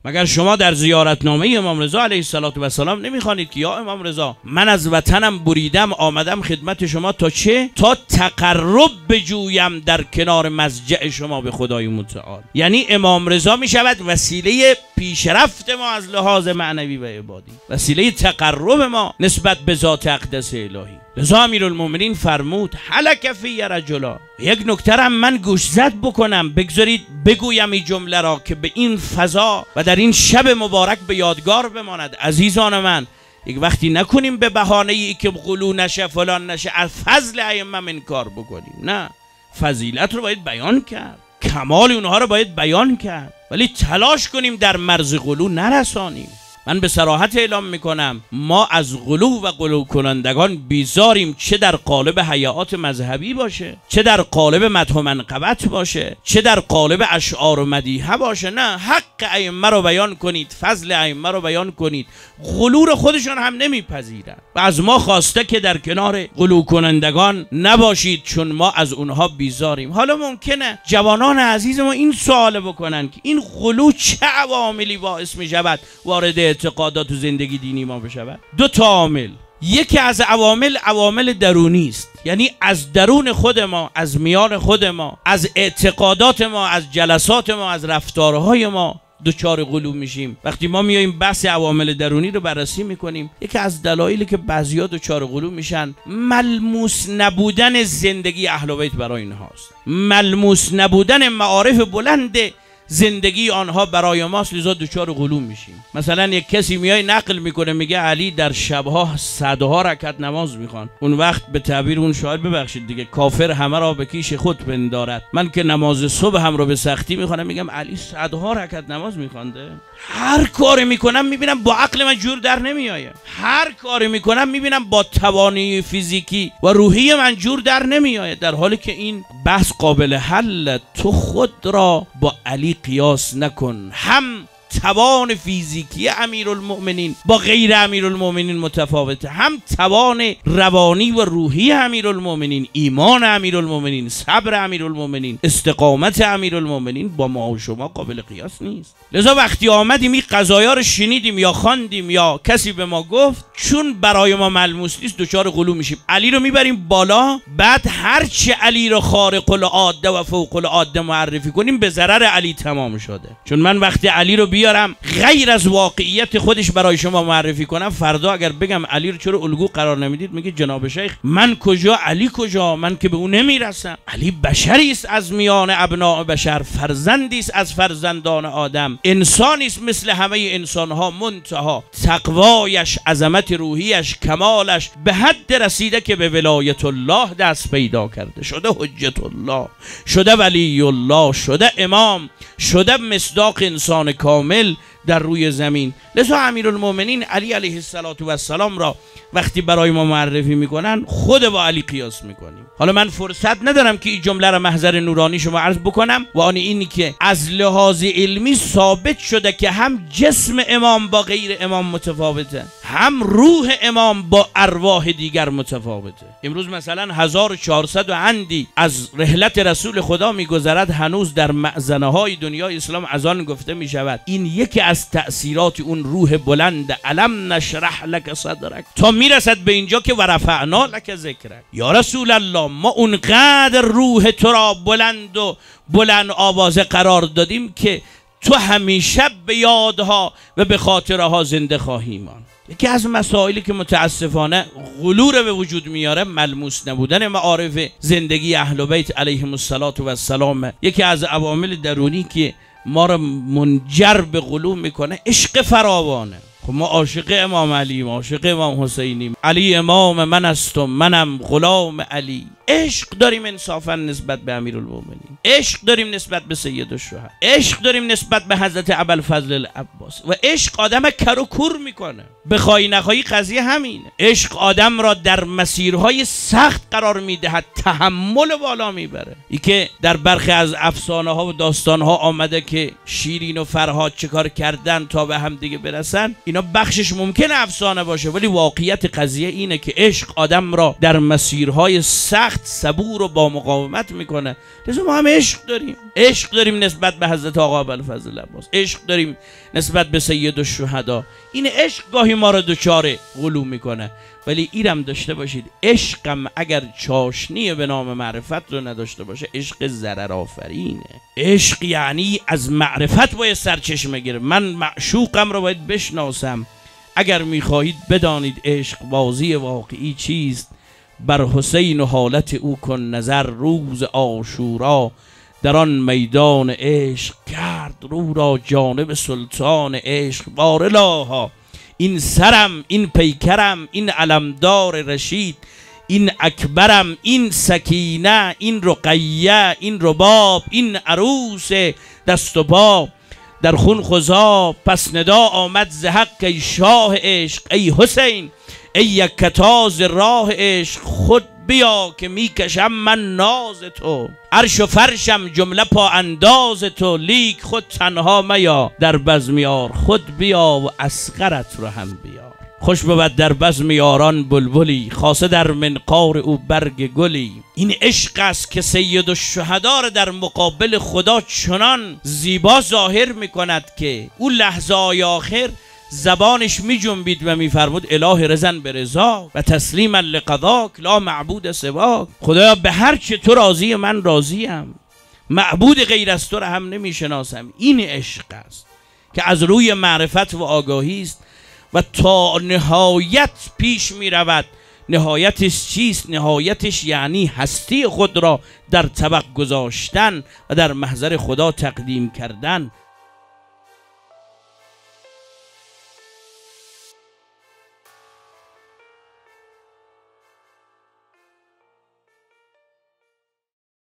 مگر شما در زیارتنامه امام رضا علیه السلام نمیخوانید که یا امام رضا من از وطنم بریدم آمدم خدمت شما تا چه؟ تا تقرب بجویم در کنار مضجع شما به خدای متعال. یعنی امام رضا میشود وسیله پیشرفت ما از لحاظ معنوی و عبادی، وسیله تقرب ما نسبت به ذات اقدس الهی. لذا امیرالمومنین فرمود هلک فی رجلا. یک نکته من گوشزد بکنم، بگذارید بگویم این جمله را که به این فضا و در این شب مبارک به یادگار بماند. عزیزان من، یک وقتی نکنیم به بهانه ای که غلو نشه فلان نشه از فضل ائمه انکار بکنیم. نه، فضیلت رو باید بیان کرد، کمال اونها رو باید بیان کرد، ولی تلاش کنیم در مرز غلو نرسانیم. من به صراحت اعلام میکنم ما از غلو و غلو کنندگان بیزاریم، چه در قالب حیات مذهبی باشه، چه در قالب مدح و منقبت باشه، چه در قالب اشعار و مدیحه باشه. نه، حق ائمه رو بیان کنید، فضل ائمه رو بیان کنید. غلو رو خودشون هم نمیپذیرن و از ما خواسته که در کنار غلو کنندگان نباشید، چون ما از اونها بیزاریم. حالا ممکنه جوانان عزیز ما این سوال بکنن که این غلو چه عواملی باعث میشود وارد اعتقادات و زندگی دینی ما بشود؟ دو تا عامل. یکی از عوامل درونی است، یعنی از درون خود ما، از میان خود ما، از اعتقادات ما، از جلسات ما، از رفتارهای ما دچار غلو میشیم. وقتی ما میایم بحث عوامل درونی رو بررسی میکنیم، یکی از دلایلی که بعضیا دچار غلو میشن ملموس نبودن زندگی اهل بیت برای اینهاست، ملموس نبودن معارف بلند زندگی آنها برای ماست، لذا دچار غلو میشیم. مثلا یک کسی میای نقل میکنه میگه علی در شبها صدها رکعت نماز میخوان. اون وقت به تعبیر اون شاعر، ببخشید دیگه، کافر همه را به کیش خود پندارد. من که نماز صبح هم رو به سختی میخوانم میگم علی صدها رکعت نماز میخوانده. هر کاری میکنم میبینم با عقل من جور در نمیآیه، هر کاری میکنم میبینم با توانایی فیزیکی و روحی من جور در نمیآیه، در حالی که این بحث قابل حل. تو خود را با علی قیاس نکن. هم توان فیزیکی امیرالمؤمنین با غیر امیرالمؤمنین متفاوته، هم توان روانی و روحی امیرالمؤمنین، ایمان امیرالمؤمنین، صبر امیرالمؤمنین، استقامت امیرالمؤمنین با ما و شما قابل قیاس نیست. لذا وقتی آمدیم این قضایا رو شنیدیم یا خواندیم یا کسی به ما گفت، چون برای ما ملموس نیست دچار غلو میشیم. علی رو میبریم بالا، بعد هرچی علی رو خارق العاده و فوق العاده معرفی کنیم به ضرر علی تمام شده. چون من وقتی علی رو بیارم غیر از واقعیت خودش برای شما معرفی کنم، فردا اگر بگم علی رو چرا الگو قرار نمیدید، میگه جناب شیخ من کجا علی کجا، من که به اون نمیرسم. علی بشری است از میان ابناء بشر، فرزندی است از فرزندان آدم، انسانی است مثل همه انسانها، منتها تقوایش، عظمت روحیش، کمالش به حد رسیده که به ولایت الله دست پیدا کرده، شده حجت الله، شده ولی الله، شده امام، شده مصداق انسان کامل در روی زمین. لذا امیرالمؤمنین علی علیه السلام را وقتی برای ما معرفی میکنن خود با علی قیاس میکنیم. حالا من فرصت ندارم که این جمله را محضر نورانی شما عرض بکنم، و آن اینی که از لحاظ علمی ثابت شده که هم جسم امام با غیر امام متفاوته، هم روح امام با ارواح دیگر متفاوته. امروز مثلا 1400 و اندی از رحلت رسول خدا میگذرد، هنوز در مأذنه های دنیای اسلام اذان گفته میشود. این یکی از تأثیرات اون روح بلند، الم نشرح لک صدرک، تا میرسد به اینجا که ورفعنا لک ذکرک. یا رسول الله، ما اونقدر روح تو را بلند و بلند آوازه قرار دادیم که تو همیشه به یادها و به خاطرها زنده خواهی ماند. یکی از مسائلی که متاسفانه غلو رو به وجود میاره ملموس نبودن معارف زندگی اهل بیت علیهم السلام. یکی از عوامل درونی که ما رو منجر به غلو میکنه عشق فراوانه. خب ما عاشق امام علیم، عاشق امام حسینیم، علی امام من استم، منم غلام علی. عشق داریم انصافا نسبت به امیرالمومنین، عشق داریم نسبت به سید الشهدا، عشق داریم نسبت به حضرت ابوالفضل العباس. و عشق آدم کر و کور میکنه، بخوای نخوای قضیه همینه. عشق آدم را در مسیرهای سخت قرار میدهد، تحمل بالا میبره. ای که در برخی از افسانه ها و داستان ها آمده که شیرین و فرهاد چه کار کردن تا به هم دیگه برسن، اینا بخشش ممکنه افسانه باشه، ولی واقعیت قضیه اینه که عشق آدم را در مسیرهای سخت سخت صبور و با مقاومت میکنه. لذا ما هم عشق داریم نسبت به حضرت آقا ابوالفضل عباس، عشق داریم نسبت به سید الشهدا. این عشق گاهی ما رو دچار غلو میکنه، ولی اینم داشته باشید عشقم اگر چاشنی به نام معرفت رو نداشته باشه عشق ضرر آفرینه. عشق یعنی از معرفت باید سرچشمه گیره. من معشوقم رو باید بشناسم. اگر میخواهید بدانید عشق بازی واقعی چیست، بر حسین و حالت او کن نظر. روز عاشورا در آن میدان عشق کرد رو را جانب سلطان عشق. بارلاها این سرم، این پیکرم، این علمدار رشید، این اکبرم، این سکینه، این رقیه، این رباب، این عروس دست و پا در خون خضاب. پس ندا آمد ز حق ای شاه عشق، ای حسین ای یکتاز راه عشق. خود بیا که میکشم من ناز تو، عرش و فرشم جمله پا انداز تو. لیک خود تنها میا در بزم یار، خود بیا و اصغرت رو هم بیار. خوش بود در بزم یاران بلبلی، خاصه در منقار او برگ گلی. این عشق است که سید الشهدا در مقابل خدا چنان زیبا ظاهر میکند که او لحظه های آخر زبانش می جنبید و می فرمود اله رزن به رضا و تسلیما لقضاک لا معبود سواک. خدایا به هر چه تو راضی من راضیم، معبود غیر از تو را هم نمی شناسم. این عشق است که از روی معرفت و آگاهی است و تا نهایت پیش می رود. نهایتش چیست؟ نهایتش یعنی هستی خود را در طبق گذاشتن و در محضر خدا تقدیم کردن.